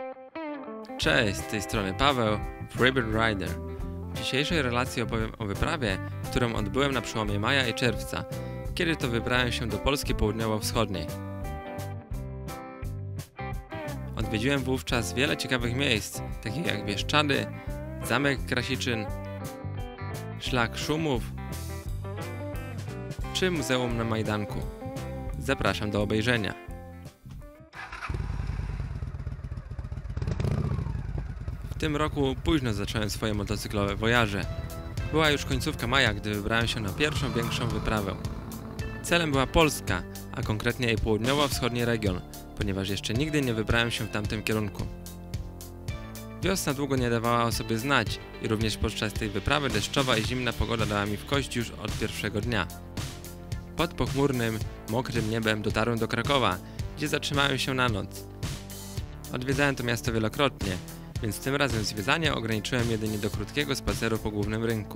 Cześć, z tej strony Paweł, Freebird Rider. W dzisiejszej relacji opowiem o wyprawie, którą odbyłem na przełomie maja i czerwca, kiedy to wybrałem się do Polski południowo-wschodniej. Odwiedziłem wówczas wiele ciekawych miejsc, takich jak Bieszczady, Zamek Krasiczyn, Szlak Szumów czy Muzeum na Majdanku. Zapraszam do obejrzenia. W tym roku późno zacząłem swoje motocyklowe wojaże. Była już końcówka maja, gdy wybrałem się na pierwszą większą wyprawę. Celem była Polska, a konkretnie jej południowo-wschodni region, ponieważ jeszcze nigdy nie wybrałem się w tamtym kierunku. Wiosna długo nie dawała o sobie znać i również podczas tej wyprawy deszczowa i zimna pogoda dała mi w kość już od pierwszego dnia. Pod pochmurnym, mokrym niebem dotarłem do Krakowa, gdzie zatrzymałem się na noc. Odwiedzałem to miasto wielokrotnie, więc tym razem zwiedzanie ograniczyłem jedynie do krótkiego spaceru po głównym rynku.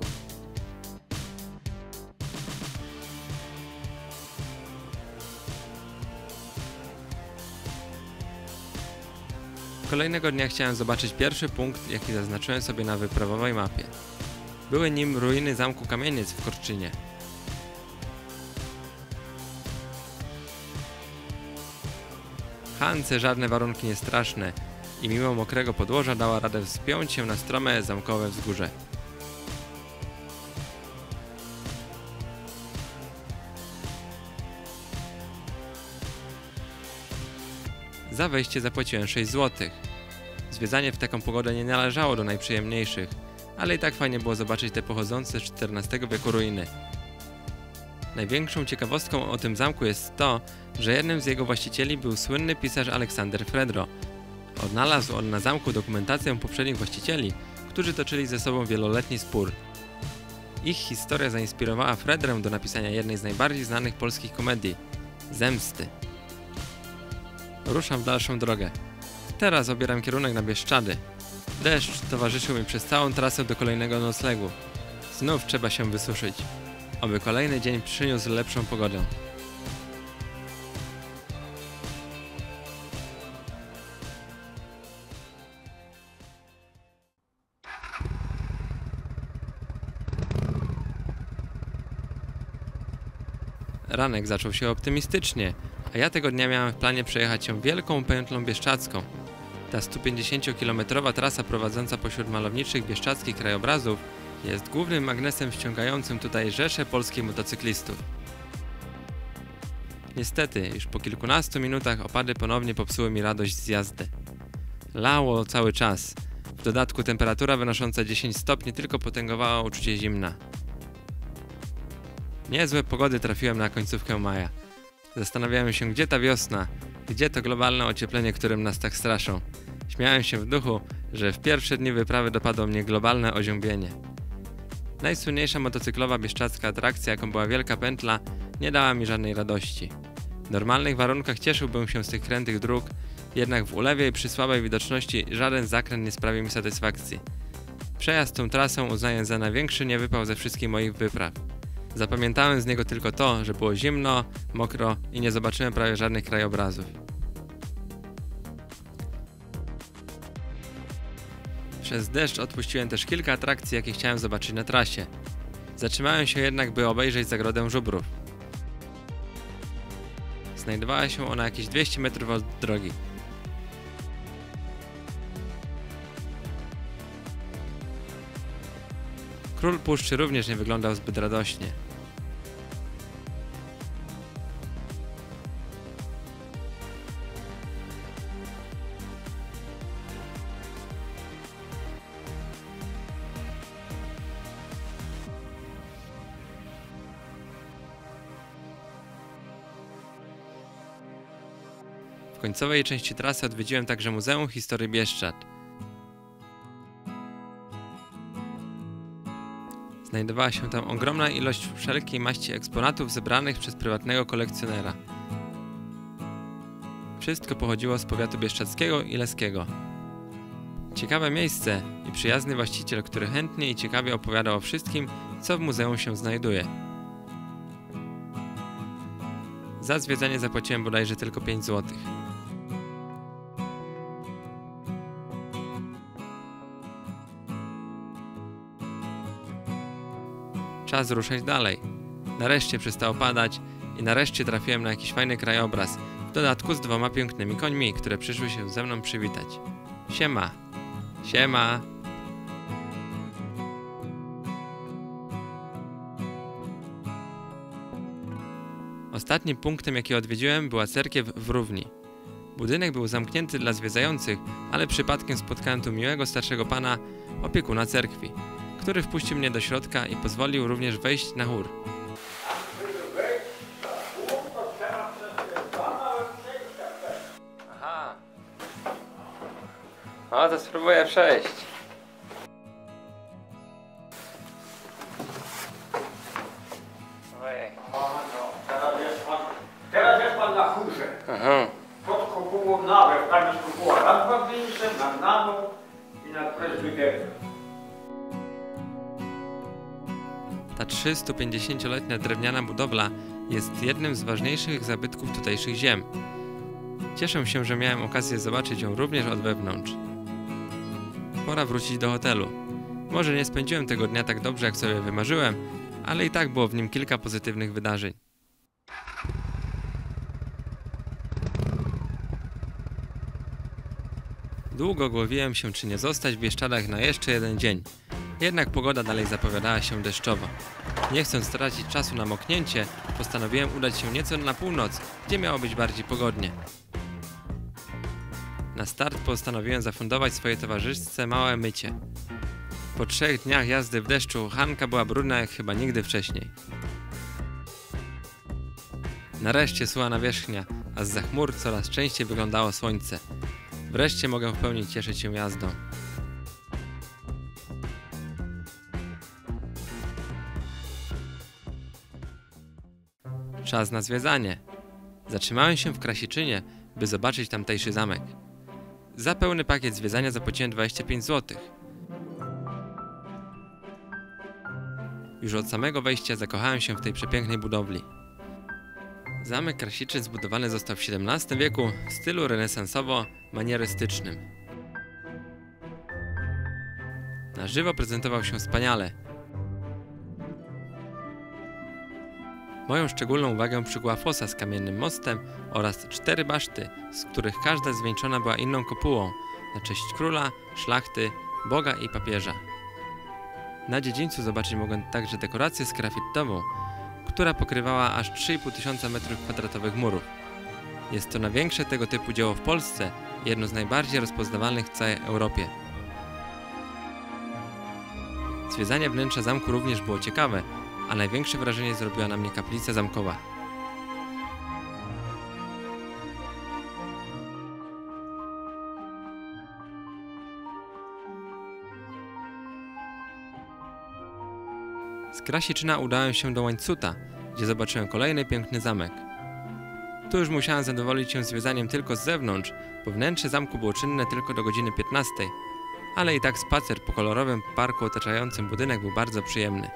Kolejnego dnia chciałem zobaczyć pierwszy punkt, jaki zaznaczyłem sobie na wyprawowej mapie. Były nim ruiny zamku Kamieniec w Korczynie. Hance żadne warunki niestraszne i mimo mokrego podłoża dała radę wspiąć się na strome zamkowe wzgórze. Za wejście zapłaciłem 6 zł. Zwiedzanie w taką pogodę nie należało do najprzyjemniejszych, ale i tak fajnie było zobaczyć te pochodzące z XIV wieku ruiny. Największą ciekawostką o tym zamku jest to, że jednym z jego właścicieli był słynny pisarz Aleksander Fredro. Odnalazł on na zamku dokumentację poprzednich właścicieli, którzy toczyli ze sobą wieloletni spór. Ich historia zainspirowała Fredrę do napisania jednej z najbardziej znanych polskich komedii – Zemsty. Ruszam w dalszą drogę. Teraz obieram kierunek na Bieszczady. Deszcz towarzyszył mi przez całą trasę do kolejnego noclegu. Znów trzeba się wysuszyć. Oby kolejny dzień przyniósł lepszą pogodę. Ranek zaczął się optymistycznie, a ja tego dnia miałem w planie przejechać się wielką pętlą bieszczadzką. Ta 150-kilometrowa trasa prowadząca pośród malowniczych bieszczadzkich krajobrazów jest głównym magnesem ściągającym tutaj rzesze polskich motocyklistów. Niestety, już po kilkunastu minutach opady ponownie popsuły mi radość z jazdy. Lało cały czas. W dodatku temperatura wynosząca 10 stopni tylko potęgowała uczucie zimna. Niezłe pogody trafiłem na końcówkę maja. Zastanawiałem się, gdzie ta wiosna, gdzie to globalne ocieplenie, którym nas tak straszą. Śmiałem się w duchu, że w pierwsze dni wyprawy dopadło mnie globalne oziębienie. Najsłynniejsza motocyklowa bieszczadzka atrakcja, jaką była Wielka Pętla, nie dała mi żadnej radości. W normalnych warunkach cieszyłbym się z tych krętych dróg, jednak w ulewie i przy słabej widoczności żaden zakręt nie sprawił mi satysfakcji. Przejazd tą trasą uznaję za największy niewypał ze wszystkich moich wypraw. Zapamiętałem z niego tylko to, że było zimno, mokro i nie zobaczyłem prawie żadnych krajobrazów. Przez deszcz odpuściłem też kilka atrakcji, jakie chciałem zobaczyć na trasie. Zatrzymałem się jednak, by obejrzeć zagrodę żubrów. Znajdowała się ona jakieś 200 metrów od drogi. Król Puszczy również nie wyglądał zbyt radośnie. W końcowej części trasy odwiedziłem także Muzeum Historii Bieszczad. Znajdowała się tam ogromna ilość wszelkiej maści eksponatów zebranych przez prywatnego kolekcjonera. Wszystko pochodziło z powiatu bieszczadzkiego i leskiego. Ciekawe miejsce i przyjazny właściciel, który chętnie i ciekawie opowiadał o wszystkim, co w muzeum się znajduje. Za zwiedzanie zapłaciłem bodajże tylko 5 zł. Czas ruszać dalej. Nareszcie przestało padać i nareszcie trafiłem na jakiś fajny krajobraz, w dodatku z 2 pięknymi końmi, które przyszły się ze mną przywitać. Siema! Siema! Ostatnim punktem, jaki odwiedziłem, była cerkiew w Równi. Budynek był zamknięty dla zwiedzających, ale przypadkiem spotkałem tu miłego starszego pana, opiekuna cerkwi, który wpuścił mnie do środka i pozwolił również wejść na chór. Aha. O, to spróbuję przejść. Ojej. Teraz jest pan na chórze. Aha. Pod kopułą nawet, tam jest kopuła nad Wawlińcem, nad Naną i nad Prezbyterią. Ta 350-letnia drewniana budowla jest jednym z ważniejszych zabytków tutejszych ziem. Cieszę się, że miałem okazję zobaczyć ją również od wewnątrz. Pora wrócić do hotelu. Może nie spędziłem tego dnia tak dobrze, jak sobie wymarzyłem, ale i tak było w nim kilka pozytywnych wydarzeń. Długo głowiłem się, czy nie zostać w Bieszczadach na jeszcze jeden dzień. Jednak pogoda dalej zapowiadała się deszczowo. Nie chcąc tracić czasu na moknięcie, postanowiłem udać się nieco na północ, gdzie miało być bardziej pogodnie. Na start postanowiłem zafundować swojej towarzyszce małe mycie. Po 3 dniach jazdy w deszczu Hanka była brudna jak chyba nigdy wcześniej. Nareszcie sucha nawierzchnia, a zza chmur coraz częściej wyglądało słońce. Wreszcie mogę w pełni cieszyć się jazdą. Czas na zwiedzanie. Zatrzymałem się w Krasiczynie, by zobaczyć tamtejszy zamek. Za pełny pakiet zwiedzania zapłaciłem 25 zł. Już od samego wejścia zakochałem się w tej przepięknej budowli. Zamek Krasiczyn zbudowany został w XVII wieku w stylu renesansowo-manierystycznym. Na żywo prezentował się wspaniale. Moją szczególną uwagę przykuła fosa z kamiennym mostem oraz 4 baszty, z których każda zwieńczona była inną kopułą na cześć króla, szlachty, boga i papieża. Na dziedzińcu zobaczyć mogłem także dekorację sgrafitową, która pokrywała aż 3500 m2 murów. Jest to największe tego typu dzieło w Polsce i jedno z najbardziej rozpoznawalnych w całej Europie. Zwiedzanie wnętrza zamku również było ciekawe, a największe wrażenie zrobiła na mnie kaplica zamkowa. Z Krasiczyna udałem się do Łańcuta, gdzie zobaczyłem kolejny piękny zamek. Tu już musiałem zadowolić się zwiedzaniem tylko z zewnątrz, bo wnętrze zamku było czynne tylko do godziny 15, ale i tak spacer po kolorowym parku otaczającym budynek był bardzo przyjemny.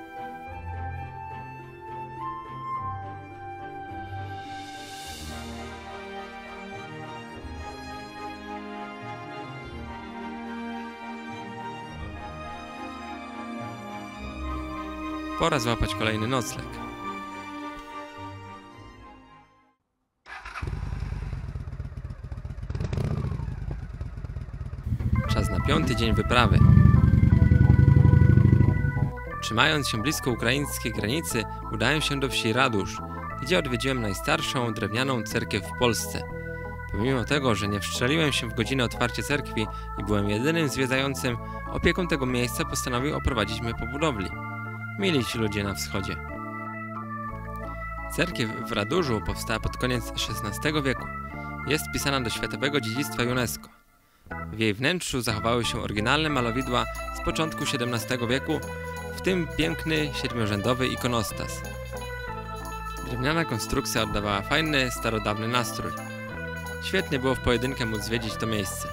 Pora złapać kolejny nocleg. Czas na 5. dzień wyprawy. Trzymając się blisko ukraińskiej granicy, udałem się do wsi Radusz, gdzie odwiedziłem najstarszą drewnianą cerkiew w Polsce. Pomimo tego, że nie wstrzeliłem się w godzinę otwarcia cerkwi i byłem jedynym zwiedzającym, opieką tego miejsca postanowił oprowadzić mnie po budowli. Mili ci ludzie na wschodzie. Cerkiew w Raduszu powstała pod koniec XVI wieku. Jest wpisana do Światowego Dziedzictwa UNESCO. W jej wnętrzu zachowały się oryginalne malowidła z początku XVII wieku, w tym piękny, 7-rzędowy ikonostas. Drewniana konstrukcja oddawała fajny, starodawny nastrój. Świetnie było w pojedynkę móc zwiedzić to miejsce.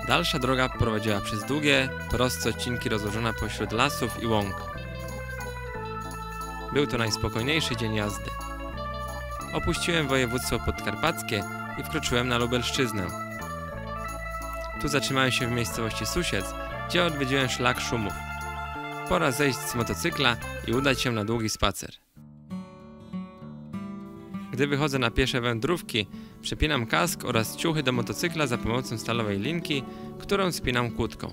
Dalsza droga prowadziła przez długie, proste odcinki rozłożone pośród lasów i łąk. Był to najspokojniejszy dzień jazdy. Opuściłem województwo podkarpackie i wkroczyłem na Lubelszczyznę. Tu zatrzymałem się w miejscowości Susiec, gdzie odwiedziłem szlak Szumów. Pora zejść z motocykla i udać się na długi spacer. Gdy wychodzę na piesze wędrówki, przepinam kask oraz ciuchy do motocykla za pomocą stalowej linki, którą spinam kłódką.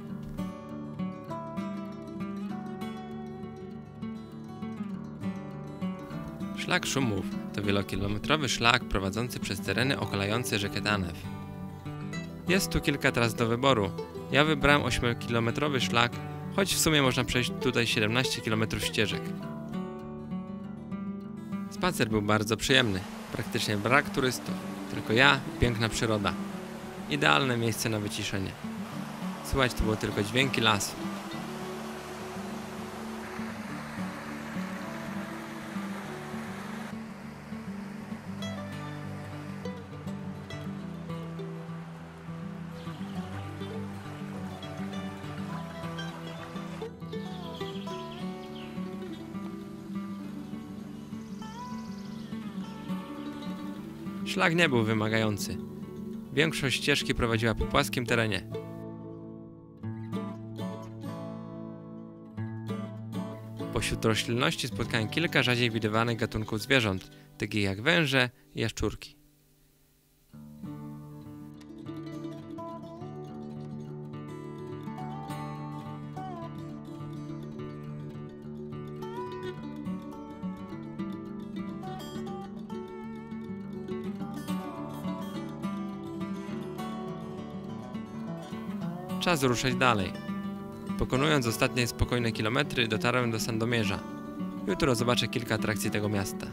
Szlak Szumów to wielokilometrowy szlak prowadzący przez tereny okalające rzekę Danew. Jest tu kilka tras do wyboru. Ja wybrałem 8-kilometrowy szlak, choć w sumie można przejść tutaj 17 km ścieżek. Spacer był bardzo przyjemny, praktycznie brak turystów, tylko ja i piękna przyroda. Idealne miejsce na wyciszenie. Słychać tu było tylko dźwięki lasu. Szlak nie był wymagający. Większość ścieżki prowadziła po płaskim terenie. Pośród roślinności spotkałem kilka rzadziej widywanych gatunków zwierząt, takich jak węże i jaszczurki. Czas ruszać dalej. Pokonując ostatnie spokojne kilometry, dotarłem do Sandomierza. Jutro zobaczę kilka atrakcji tego miasta.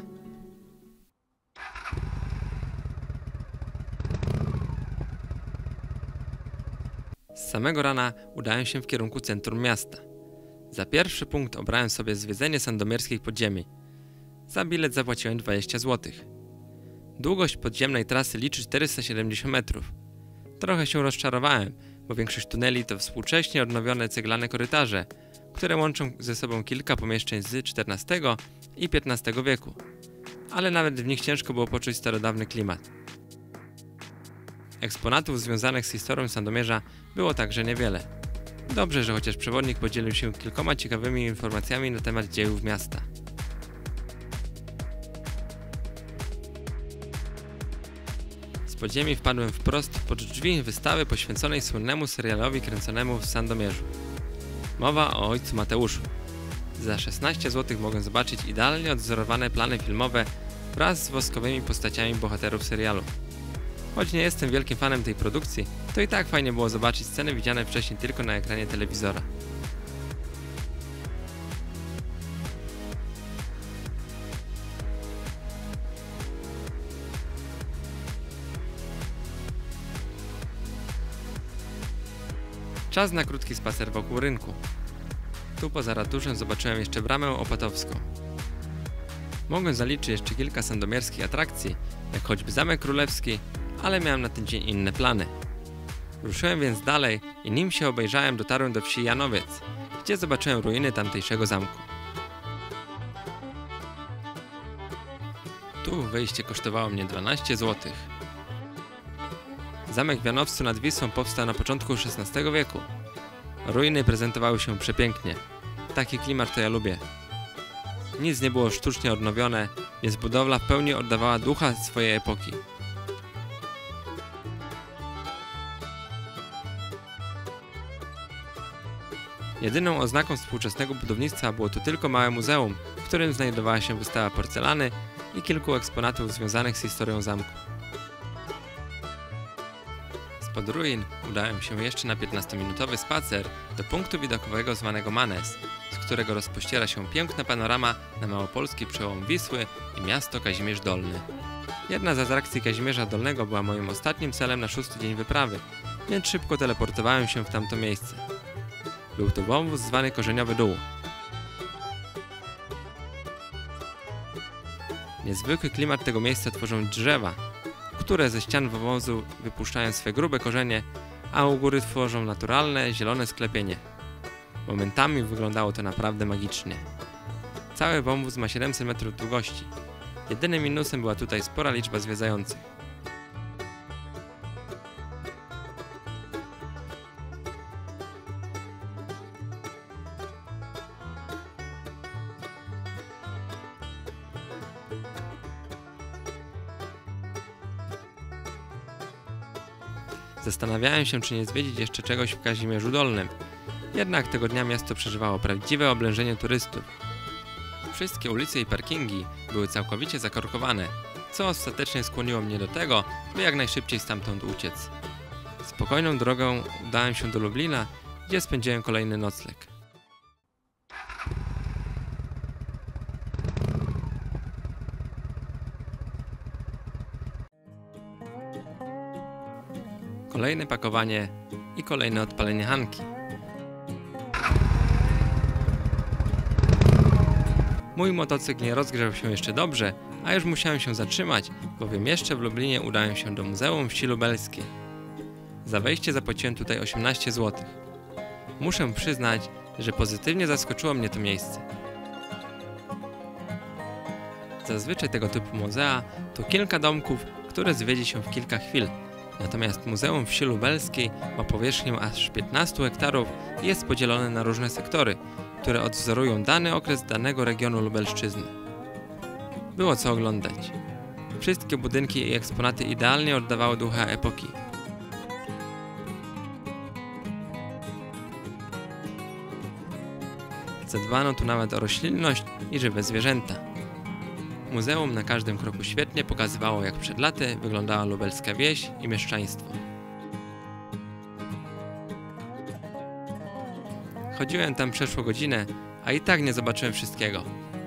Z samego rana udałem się w kierunku centrum miasta. Za pierwszy punkt obrałem sobie zwiedzenie sandomierskich podziemi. Za bilet zapłaciłem 20 zł. Długość podziemnej trasy liczy 470 metrów. Trochę się rozczarowałem, bo większość tuneli to współcześnie odnowione ceglane korytarze, które łączą ze sobą kilka pomieszczeń z XIV i XV wieku. Ale nawet w nich ciężko było poczuć starodawny klimat. Eksponatów związanych z historią Sandomierza było także niewiele. Dobrze, że chociaż przewodnik podzielił się kilkoma ciekawymi informacjami na temat dziejów miasta. Z podziemi wpadłem wprost pod drzwi wystawy poświęconej słynnemu serialowi kręconemu w Sandomierzu. Mowa o ojcu Mateuszu. Za 16 zł mogę zobaczyć idealnie odzorowane plany filmowe wraz z woskowymi postaciami bohaterów serialu. Choć nie jestem wielkim fanem tej produkcji, to i tak fajnie było zobaczyć sceny widziane wcześniej tylko na ekranie telewizora. Czas na krótki spacer wokół rynku. Tu poza ratuszem zobaczyłem jeszcze bramę opatowską. Mogłem zaliczyć jeszcze kilka sandomierskich atrakcji, jak choćby Zamek Królewski, ale miałem na ten dzień inne plany. Ruszyłem więc dalej i nim się obejrzałem, dotarłem do wsi Janowiec, gdzie zobaczyłem ruiny tamtejszego zamku. Tu wejście kosztowało mnie 12 zł. Zamek w Janowcu nad Wisłą powstał na początku XVI wieku. Ruiny prezentowały się przepięknie. Taki klimat to ja lubię. Nic nie było sztucznie odnowione, więc budowla w pełni oddawała ducha swojej epoki. Jedyną oznaką współczesnego budownictwa było tu tylko małe muzeum, w którym znajdowała się wystawa porcelany i kilku eksponatów związanych z historią zamku. Spod ruin udałem się jeszcze na 15-minutowy spacer do punktu widokowego zwanego Manes, z którego rozpościera się piękna panorama na małopolski przełom Wisły i miasto Kazimierz Dolny. Jedna z atrakcji Kazimierza Dolnego była moim ostatnim celem na 6. dzień wyprawy, więc szybko teleportowałem się w tamto miejsce. Był to wąwóz zwany Korzeniowy Dół. Niezwykły klimat tego miejsca tworzą drzewa, które ze ścian wąwozu wypuszczają swe grube korzenie, a u góry tworzą naturalne, zielone sklepienie. Momentami wyglądało to naprawdę magicznie. Cały wąwóz ma 700 metrów długości. Jedynym minusem była tutaj spora liczba zwiedzających. Zastanawiałem się, czy nie zwiedzić jeszcze czegoś w Kazimierzu Dolnym. Jednak tego dnia miasto przeżywało prawdziwe oblężenie turystów. Wszystkie ulice i parkingi były całkowicie zakorkowane, co ostatecznie skłoniło mnie do tego, by jak najszybciej stamtąd uciec. Spokojną drogą udałem się do Lublina, gdzie spędziłem kolejny nocleg. Kolejne pakowanie i kolejne odpalenie Hanki. Mój motocykl nie rozgrzał się jeszcze dobrze, a już musiałem się zatrzymać, bowiem jeszcze w Lublinie udałem się do Muzeum Wsi Lubelskiej. Za wejście zapłaciłem tutaj 18 zł. Muszę przyznać, że pozytywnie zaskoczyło mnie to miejsce. Zazwyczaj tego typu muzea to kilka domków, które zwiedzi się w kilka chwil. Natomiast Muzeum Wsi Lubelskiej ma powierzchnię aż 15 hektarów i jest podzielone na różne sektory, które odwzorują dany okres danego regionu Lubelszczyzny. Było co oglądać. Wszystkie budynki i eksponaty idealnie oddawały ducha epoki. Zadbano tu nawet o roślinność i żywe zwierzęta. Muzeum na każdym kroku świetnie pokazywało, jak przed laty wyglądała lubelska wieś i mieszczaństwo. Chodziłem tam przeszło godzinę, a i tak nie zobaczyłem wszystkiego.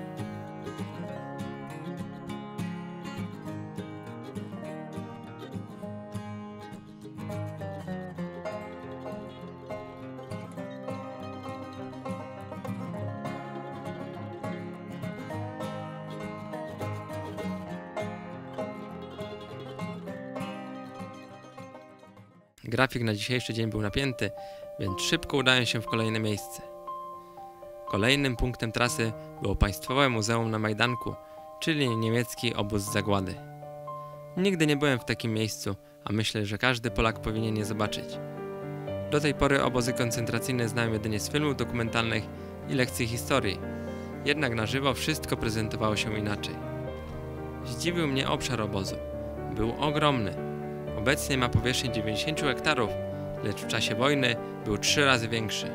Grafik na dzisiejszy dzień był napięty, więc szybko udałem się w kolejne miejsce. Kolejnym punktem trasy było Państwowe Muzeum na Majdanku, czyli niemiecki obóz zagłady. Nigdy nie byłem w takim miejscu, a myślę, że każdy Polak powinien je zobaczyć. Do tej pory obozy koncentracyjne znałem jedynie z filmów dokumentalnych i lekcji historii, jednak na żywo wszystko prezentowało się inaczej. Zdziwił mnie obszar obozu. Był ogromny. Obecnie ma powierzchnię 90 hektarów, lecz w czasie wojny był 3 razy większy.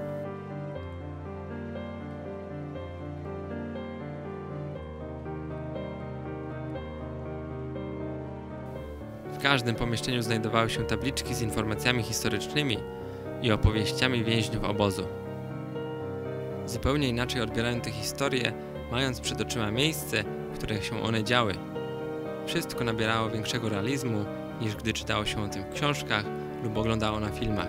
W każdym pomieszczeniu znajdowały się tabliczki z informacjami historycznymi i opowieściami więźniów obozu. Zupełnie inaczej odbierają te historie, mając przed oczyma miejsce, w których się one działy. Wszystko nabierało większego realizmu, niż gdy czytało się o tym w książkach lub oglądało na filmach.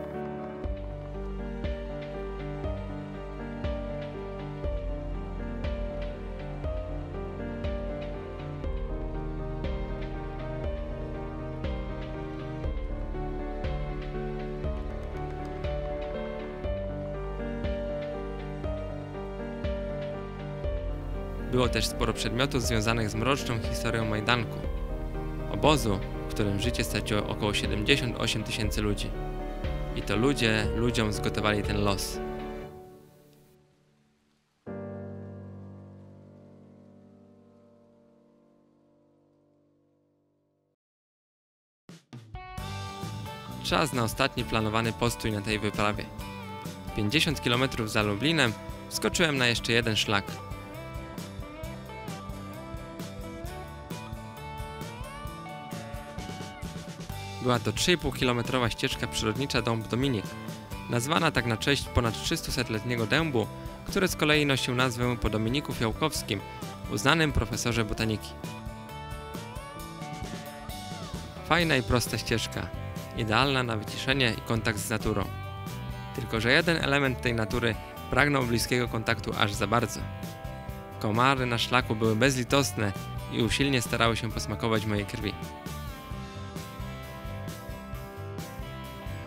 Było też sporo przedmiotów związanych z mroczną historią Majdanku, obozu, w którym życie straciło około 78 000 ludzi. I to ludzie ludziom zgotowali ten los. Czas na ostatni planowany postój na tej wyprawie. 50 km za Lublinem wskoczyłem na jeszcze jeden szlak. Była to 3,5-kilometrowa ścieżka przyrodnicza Dąb Dominik, nazwana tak na cześć ponad 300-letniego dębu, który z kolei nosił nazwę po Dominiku Fiałkowskim, uznanym profesorze botaniki. Fajna i prosta ścieżka, idealna na wyciszenie i kontakt z naturą. Tylko że jeden element tej natury pragnął bliskiego kontaktu aż za bardzo. Komary na szlaku były bezlitosne i usilnie starały się posmakować mojej krwi.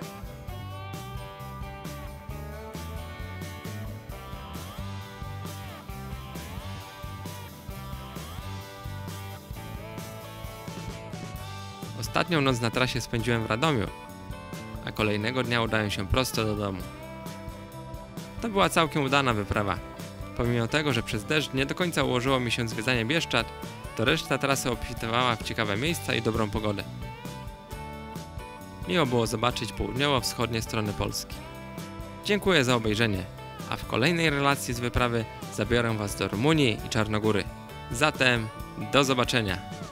Ostatnią noc na trasie spędziłem w Radomiu, a kolejnego dnia udałem się prosto do domu. To była całkiem udana wyprawa. Pomimo tego, że przez deszcz nie do końca ułożyło mi się zwiedzanie Bieszczad, to reszta trasy obfitowała w ciekawe miejsca i dobrą pogodę. Miło było zobaczyć południowo-wschodnie strony Polski. Dziękuję za obejrzenie, a w kolejnej relacji z wyprawy zabiorę Was do Rumunii i Czarnogóry. Zatem do zobaczenia!